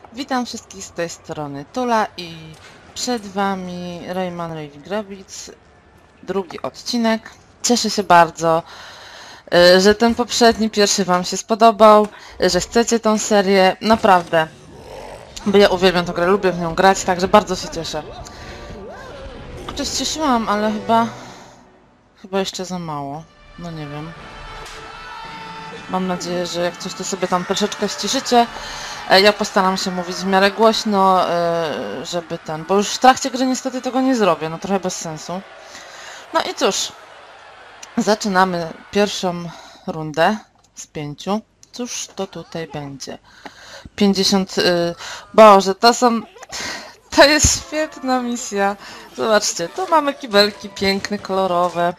Witam wszystkich z tej strony Tula i przed Wami Rayman Rabbids, drugi odcinek. Cieszę się bardzo, że ten poprzedni, pierwszy Wam się spodobał, że chcecie tą serię, naprawdę, bo ja uwielbiam tę grę, lubię w nią grać, także bardzo się cieszę. Kurczę, ścieszyłam, ale chyba jeszcze za mało, no nie wiem. Mam nadzieję, że jak coś to sobie tam troszeczkę ściszycie. Ja postaram się mówić w miarę głośno, żeby bo już w trakcie gry niestety tego nie zrobię, no trochę bez sensu. No i cóż, zaczynamy pierwszą rundę z 5. Cóż to tutaj będzie? 50... Boże, to jest świetna misja. Zobaczcie, tu mamy kibelki piękne, kolorowe.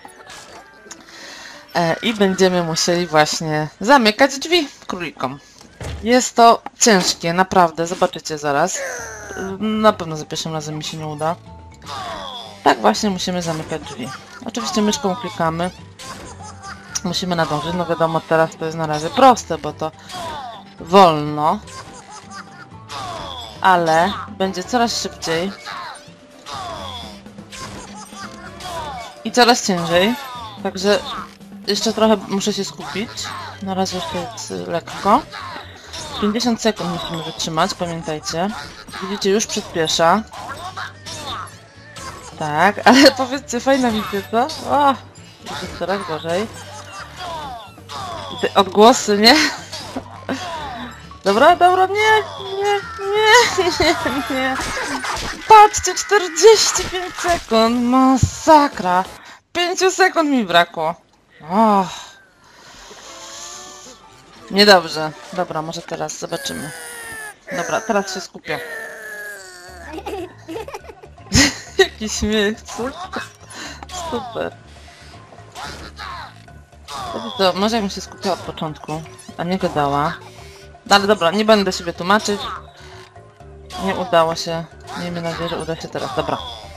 I będziemy musieli właśnie zamykać drzwi królikom. Jest to ciężkie, naprawdę, zobaczycie zaraz. Na pewno za pierwszym razem mi się nie uda. Tak właśnie musimy zamykać drzwi. Oczywiście myszką klikamy. Musimy nadążyć, no wiadomo, teraz to jest na razie proste, bo to wolno. Ale będzie coraz szybciej. I coraz ciężej. Także jeszcze trochę muszę się skupić. Na razie jeszcze jest lekko. 50 sekund musimy wytrzymać, pamiętajcie. Widzicie, już przyspiesza. Tak, ale powiedzcie, fajna misja, co? O, już jest coraz gorzej. Te odgłosy, nie? Dobra, nie. Patrzcie, 45 sekund, masakra. 5 sekund mi brakło. O. Niedobrze. Dobra, może teraz zobaczymy. Dobra, teraz się skupię. Jaki śmiech, co? Super. To może jakbym się skupiła od początku, a nie gadała. Ale dobra, nie będę siebie tłumaczyć. Nie udało się. Miejmy nadzieję, że uda się teraz. Dobra.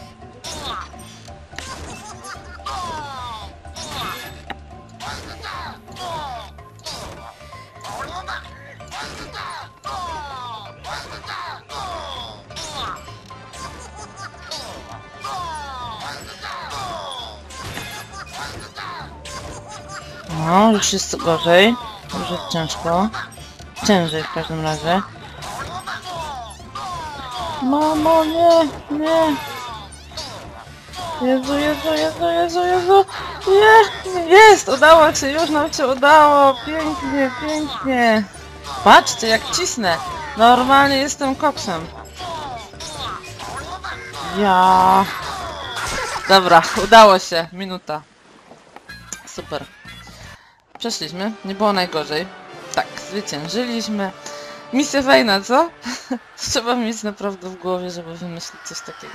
No, już jest gorzej. Już jest ciężko. Ciężej w każdym razie. Mamo, nie! Jezu! Nie! Jest! Udało się! Już nam się udało! Pięknie! Patrzcie, jak cisnę! Normalnie jestem koksem. Ja. Dobra, udało się. Minuta. Super. Przeszliśmy. Nie było najgorzej. Tak, zwyciężyliśmy. Misja fajna, co? Trzeba mieć naprawdę w głowie, żeby wymyślić coś takiego.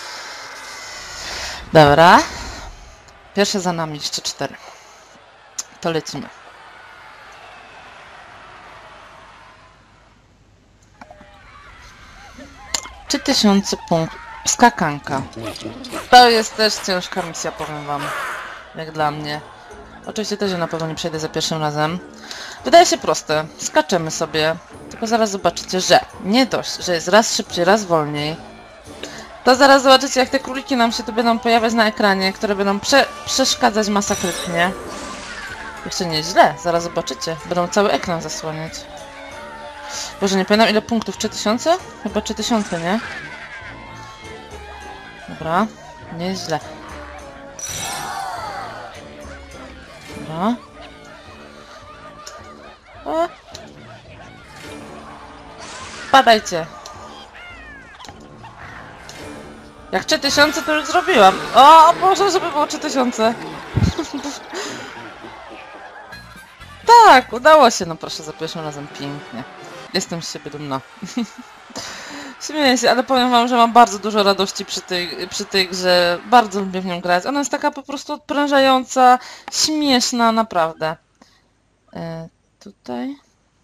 Dobra. Pierwsze za nami, jeszcze 4. To lecimy. Czy 1000 punktów? Skakanka. To jest też ciężka misja, powiem wam. Jak dla mnie. Oczywiście też na pewno nie przejdę za pierwszym razem. Wydaje się proste. Skaczemy sobie. Tylko zaraz zobaczycie, że nie dość, że jest raz szybciej, raz wolniej. To zaraz zobaczycie, jak te króliki nam się tu będą pojawiać na ekranie, które będą przeszkadzać masakrycznie. Jeszcze nie źle, zaraz zobaczycie. Będą cały ekran zasłaniać. Boże, nie pamiętam ile punktów. 3000? Chyba 3000, nie? Dobra, nieźle. Dobra. O. Padajcie. Jak 3000 to już zrobiłam. O Boże, żeby było 3000. Tak, udało się. No proszę, za pierwszym razem pięknie. Jestem z siebie dumna. Śmieję się, ale powiem wam, że mam bardzo dużo radości przy tej grze. Bardzo lubię w nią grać. Ona jest taka po prostu odprężająca, śmieszna, naprawdę. Tutaj.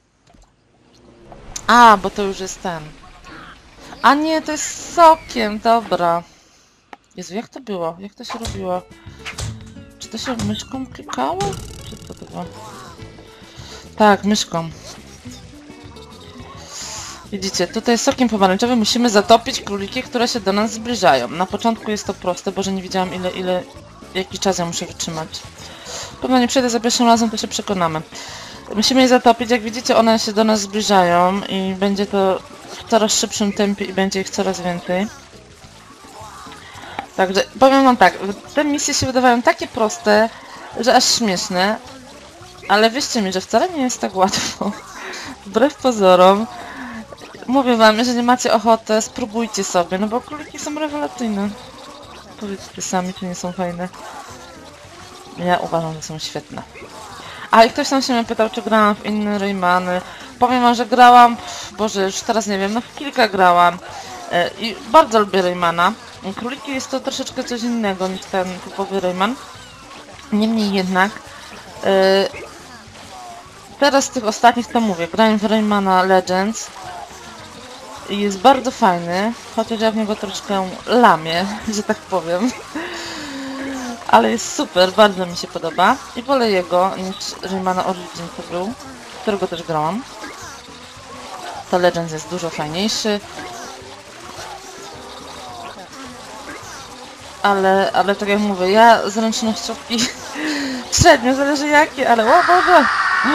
A, bo to już jest ten. A nie, to jest sokiem, dobra. Jezu, jak to było? Jak to się robiło? Czy to się myszką klikało? Czy co to było? Tak, myszką. Widzicie, tutaj sokiem pomarańczowym musimy zatopić króliki, które się do nas zbliżają. Na początku jest to proste, bo że nie widziałam jaki czas ja muszę wytrzymać. Pewno nie przejdę za pierwszym razem, to się przekonamy. Musimy je zatopić, jak widzicie one się do nas zbliżają i będzie to w coraz szybszym tempie i będzie ich coraz więcej. Także powiem wam tak, te misje się wydawają takie proste, że aż śmieszne, ale wierzcie mi, że wcale nie jest tak łatwo. Wbrew pozorom. Mówię wam, jeżeli macie ochotę, spróbujcie sobie, no bo króliki są rewelacyjne. Powiedzcie sami, czy nie są fajne. Ja uważam, że są świetne. A i ktoś tam się mnie pytał, czy grałam w inne Raymany. Powiem wam, że grałam, Boże, już teraz nie wiem, no w kilka grałam. I bardzo lubię Raymana. Króliki jest to troszeczkę coś innego niż ten typowy Rayman. Niemniej jednak, teraz z tych ostatnich to mówię, grałem w Raymana Legends. I jest bardzo fajny, chociaż ja w niego troszkę lamię, że tak powiem. Ale jest super, bardzo mi się podoba. I wolę jego niż Raymana Origin to był, którego też grałam. To Legends jest dużo fajniejszy. Ale tak jak mówię, ja zręcznościówki średnio, zależy jakie, ale o Boże!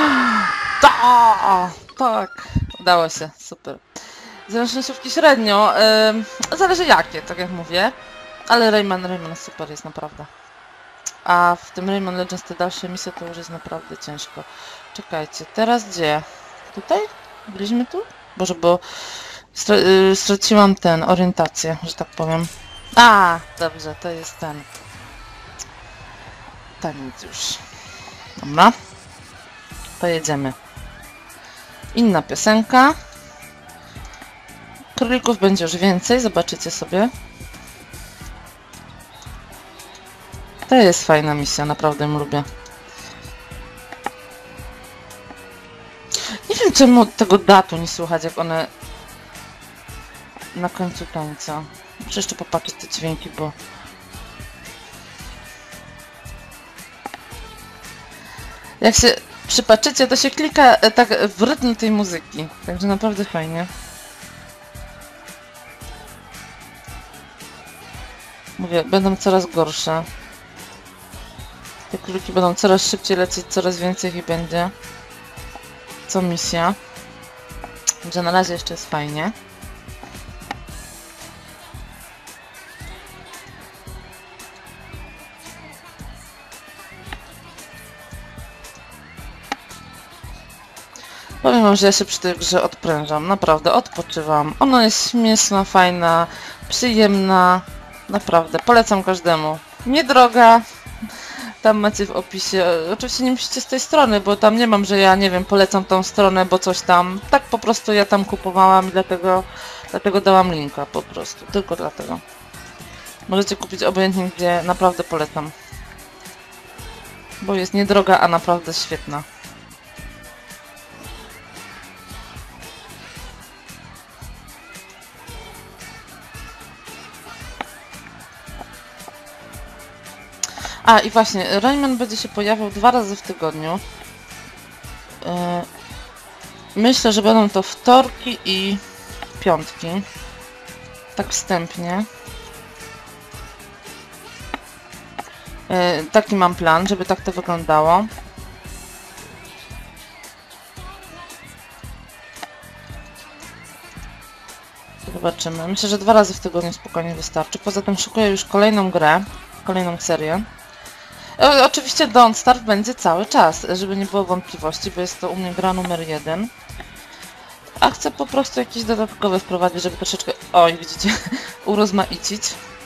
Tak, udało się, super. Zręcznościówki średnio, zależy jakie, tak jak mówię. Ale Rayman super jest naprawdę. A w tym Rayman Legends te dalsze misje to już jest naprawdę ciężko. Czekajcie, teraz gdzie? Tutaj? Byliśmy tu? Boże, bo straciłam orientację, że tak powiem. A, dobrze, to jest ten. Nic już. Dobra. To jedziemy. Inna piosenka. Królików będzie już więcej, zobaczycie sobie. To jest fajna misja, naprawdę ją lubię. Nie wiem czemu tego datu nie słychać, jak one na końcu tańca. Muszę jeszcze popatrzeć te dźwięki, bo... Jak się przypatrzycie, to się klika tak w rytm tej muzyki. Także naprawdę fajnie. Mówię, będą coraz gorsze. Te króliki będą coraz szybciej lecieć, coraz więcej ich będzie. Co misja. Także na razie jeszcze jest fajnie. Powiem wam, że ja się przy tej grze odprężam. Naprawdę, odpoczywam. Ona jest śmieszna, fajna, przyjemna. Naprawdę, polecam każdemu. Niedroga. Tam macie w opisie. Oczywiście nie musicie z tej strony, bo tam nie mam, że ja, nie wiem, polecam tą stronę, bo coś tam. Tak po prostu ja tam kupowałam i dlatego dałam linka po prostu. Tylko dlatego. Możecie kupić obojętnie gdzie, naprawdę polecam. Bo jest niedroga, a naprawdę świetna. A i właśnie, Rayman będzie się pojawiał 2 razy w tygodniu. Myślę, że będą to wtorki i piątki. Tak wstępnie. Taki mam plan, żeby tak to wyglądało. Zobaczymy. Myślę, że 2 razy w tygodniu spokojnie wystarczy. Poza tym szykuję już kolejną grę, kolejną serię. Oczywiście Don't Starve będzie cały czas, żeby nie było wątpliwości, bo jest to u mnie gra numer 1. A chcę po prostu jakieś dodatkowe wprowadzić, żeby troszeczkę, oj widzicie, urozmaicić.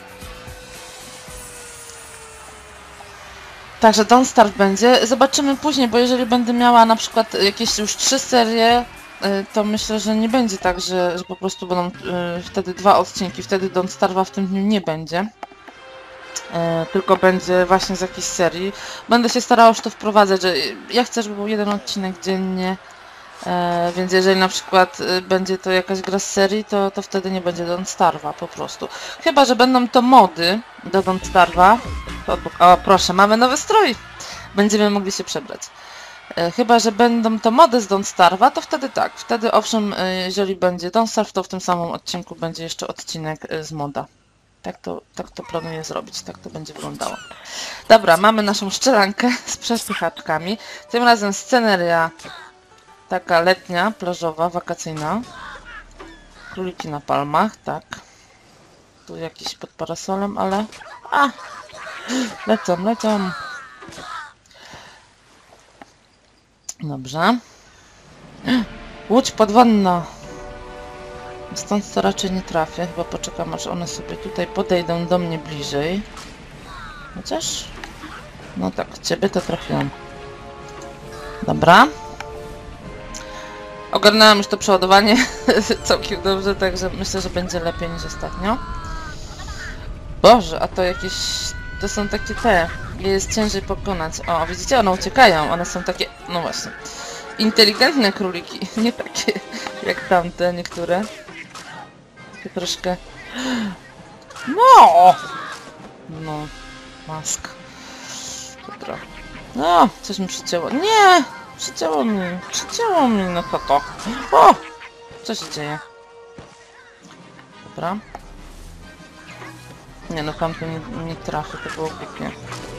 Także Don't Starve będzie. Zobaczymy później, bo jeżeli będę miała na przykład jakieś już 3 serie, to myślę, że nie będzie tak, że po prostu będą wtedy 2 odcinki, wtedy Don't Starve'a w tym dniu nie będzie. Tylko będzie właśnie z jakiejś serii. Będę się starała już to wprowadzać, że ja chcę, żeby był 1 odcinek dziennie, więc jeżeli na przykład będzie to jakaś gra z serii, to wtedy nie będzie Don't Starve'a po prostu. Chyba że będą to mody do Don't Starve'a. O proszę, mamy nowy strój! Będziemy mogli się przebrać. Chyba że będą to mody z Don't Starve'a, to wtedy tak. Wtedy owszem, jeżeli będzie Don't Starve, to w tym samym odcinku będzie jeszcze odcinek z moda. Tak to planuję zrobić, tak to będzie wyglądało. Dobra, mamy naszą szczelankę z przepychaczkami. Tym razem sceneria taka letnia, plażowa, wakacyjna. Króliki na palmach, tak. Tu jakiś pod parasolem, ale... A! Lecą. Dobrze. Łódź podwodna. Stąd to raczej nie trafię. Chyba poczekam, aż one sobie tutaj podejdą do mnie bliżej. Chociaż... No tak, ciebie to trafiłam. Dobra. Ogarnęłam już to przeładowanie całkiem dobrze, także myślę, że będzie lepiej niż ostatnio. Boże, a to jakieś... To są takie te... Je jest ciężej pokonać. O, widzicie? One uciekają. One są takie... No właśnie. Inteligentne króliki. Nie takie jak tamte niektóre. Takie troszkę... No! No. Mask. Dobra. No, coś mi przycięło. Nie! Przycięło mi, no to. O! Co się dzieje? Dobra. Nie no, tamto nie trafię, to było głupie.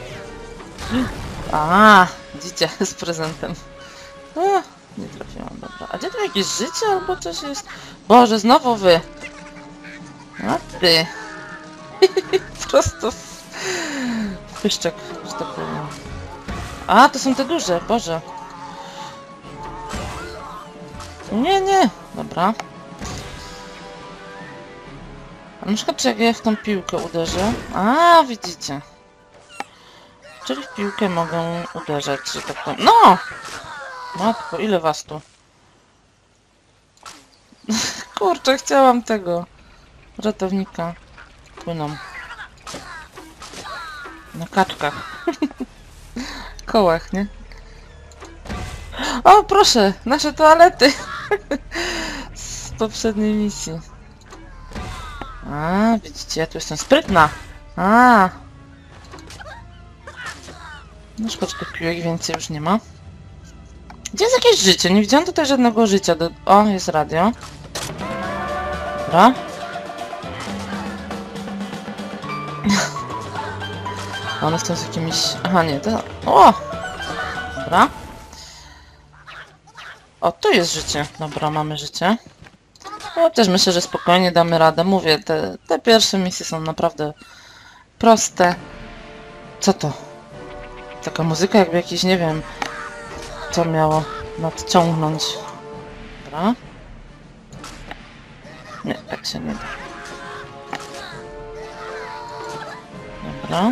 A, widzicie, z prezentem. O, nie trafiłam, dobra. A gdzie tu jakieś życie albo coś jest? Boże, znowu wy! A ty! Prosto w pyszczek, że tak powiem. A, to są te duże, Boże. Nie. Dobra. A na przykład, czy jak ja w tą piłkę uderzę... A, widzicie. Czyli w piłkę mogę uderzać, że tak powiem. No! Matko, ile was tu? Kurczę, chciałam tego. Ratownika. Płyną. Na kaczkach. Kołach, nie? O, proszę! Nasze toalety! Z poprzedniej misji. A, widzicie, ja tu jestem sprytna. A. No szkoda, tych piłek więcej już nie ma. Gdzie jest jakieś życie? Nie widziałam tutaj żadnego życia. O, jest radio. Dobra. One są z jakimiś... Aha, nie, to... O! Dobra. O, tu jest życie. Dobra, mamy życie. Chociaż myślę, że spokojnie damy radę. Mówię, te pierwsze misje są naprawdę proste. Co to? Taka muzyka jakby jakiś, nie wiem, co miało nadciągnąć. Dobra. Nie, tak się nie da. Dobra.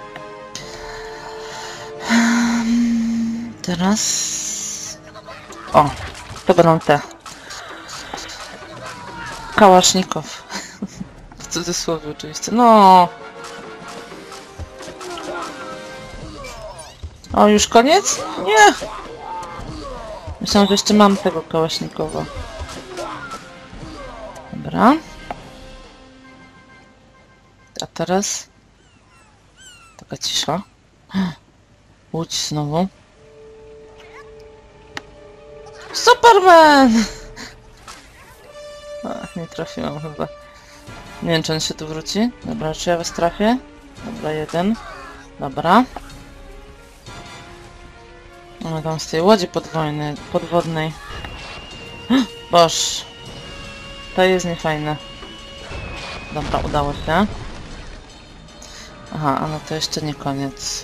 Teraz... O, to będą te. Kałasznikow. W cudzysłowie oczywiście. No. O, już koniec? Nie. Myślałam, że jeszcze mam tego kałasznikowa. Dobra. A teraz... Taka cisza. Łódź znowu. Superman! Ach, nie trafiłam chyba. Nie wiem, czy on się tu wróci. Dobra, czy ja was trafię? Dobra, jeden. Dobra. No tam z tej łodzi podwodnej. Boż. To jest niefajne. Dobra, udało się. Aha, a no to jeszcze nie koniec.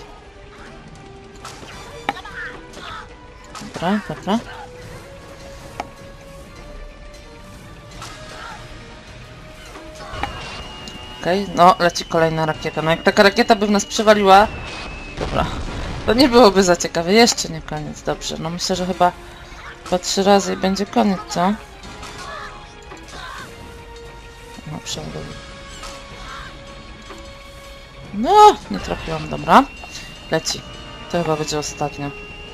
Dobra, dobra. Okej, no leci kolejna rakieta. No jak taka rakieta by w nas przywaliła... Dobra. To nie byłoby za ciekawe. Jeszcze nie koniec, dobrze. No myślę, że chyba 3 razy i będzie koniec, co? No, przeładuję. No, nie trafiłam, dobra. Leci. To chyba będzie ostatnia.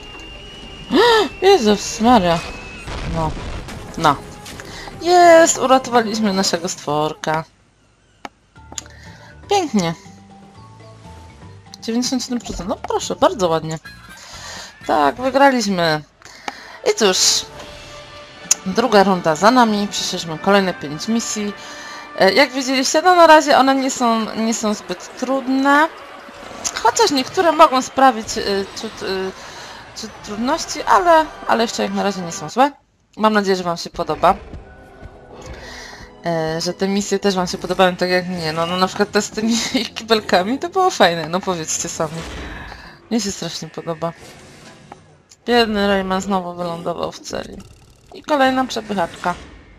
Jezus Maria. No. No. Jest! Uratowaliśmy naszego stworka. Pięknie. 97%. No proszę, bardzo ładnie. Tak, wygraliśmy. I cóż, druga runda za nami, przeszliśmy kolejne 5 misji. Jak widzieliście, no na razie one nie są zbyt trudne, chociaż niektóre mogą sprawić ciut trudności, ale jeszcze jak na razie nie są złe. Mam nadzieję, że Wam się podoba. Że te misje też Wam się podobają tak jak mnie. No na przykład te z tymi kibelkami to było fajne, no powiedzcie sami. Mnie się strasznie podoba. Biedny Rayman znowu wylądował w celi. I kolejna przepychaczka.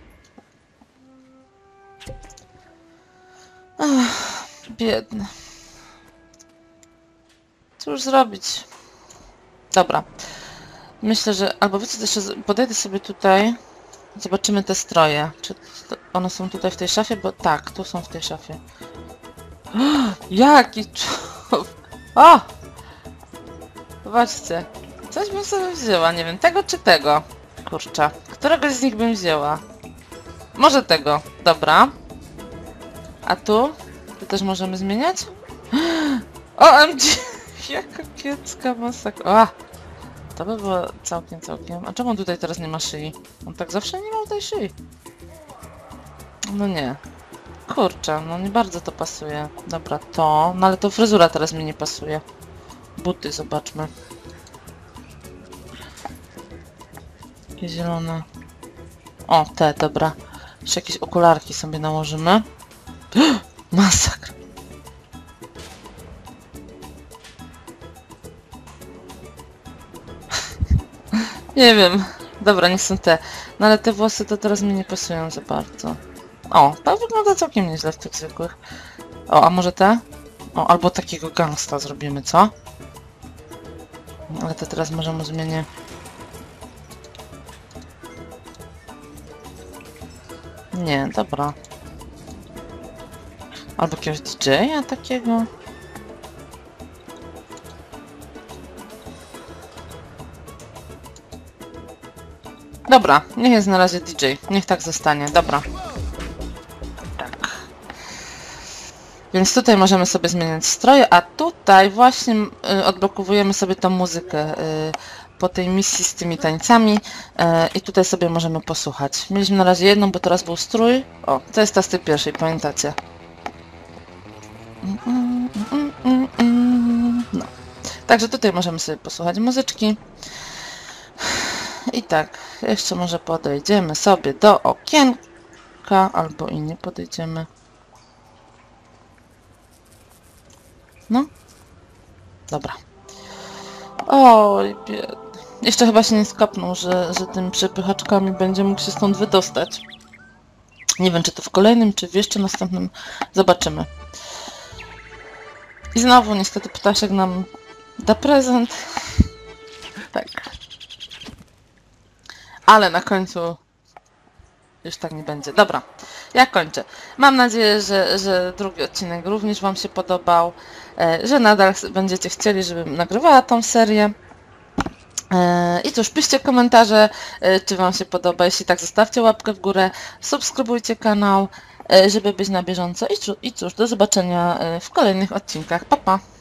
Ach, biedny. Cóż zrobić? Dobra. Myślę, że... Albo wiecie, jeszcze podejdę sobie tutaj. Zobaczymy te stroje. Czy one są tutaj w tej szafie? Bo tak, tu są w tej szafie. Jaki człowiek! O! Zobaczcie. Coś bym sobie wzięła, nie wiem, tego czy tego. Kurczę. Któregoś z nich bym wzięła. Może tego. Dobra. A tu? Tu też możemy zmieniać? OMG! Jaka kiepska masakra. O! To by było całkiem. A czemu on tutaj teraz nie ma szyi? On tak zawsze nie miał tej szyi. No nie. Kurczę, no nie bardzo to pasuje. Dobra, to... No ale to fryzura teraz mi nie pasuje. Buty, zobaczmy. Takie zielone. O, te, dobra. Jeszcze jakieś okularki sobie nałożymy. Masakra. Nie wiem. Dobra, nie są te. No ale te włosy to teraz mi nie pasują za bardzo. O, to wygląda całkiem nieźle w tych zwykłych. O, a może te? O, albo takiego gangsta zrobimy, co? Ale to teraz może mu zmienię. Nie, dobra. Albo jakiegoś DJ-a takiego. Dobra, niech jest na razie DJ. Niech tak zostanie, dobra. Tak. Więc tutaj możemy sobie zmieniać stroje, a tutaj właśnie odblokowujemy sobie tą muzykę po tej misji z tymi tańcami i tutaj sobie możemy posłuchać. Mieliśmy na razie jedną, bo teraz był strój. O, to jest ta z tej pierwszej, pamiętacie? No. Także tutaj możemy sobie posłuchać muzyczki. I tak, jeszcze może podejdziemy sobie do okienka, albo i nie podejdziemy. No. Dobra. Oj, biedny. Jeszcze chyba się nie skapnął, że tymi przepychaczkami będzie mógł się stąd wydostać. Nie wiem, czy to w kolejnym, czy w jeszcze następnym. Zobaczymy. I znowu niestety ptaszek nam da prezent. Tak. Ale na końcu już tak nie będzie. Dobra, ja kończę. Mam nadzieję, że drugi odcinek również Wam się podobał, że nadal będziecie chcieli, żebym nagrywała tą serię. I cóż, piszcie komentarze, czy Wam się podoba. Jeśli tak, zostawcie łapkę w górę, subskrybujcie kanał, żeby być na bieżąco. I cóż, do zobaczenia w kolejnych odcinkach. Pa, pa!